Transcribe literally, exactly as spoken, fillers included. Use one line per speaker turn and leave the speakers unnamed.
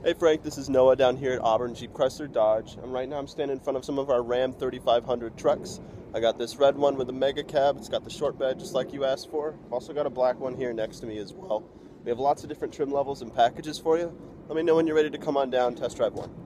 Hey Frank, this is Noah down here at Auburn Jeep Chrysler Dodge. And right now I'm standing in front of some of our Ram thirty-five hundred trucks. I got this red one with a MegaCab. It's got the short bed just like you asked for. I've also got a black one here next to me as well. We have lots of different trim levels and packages for you. Let me know when you're ready to come on down, test drive one.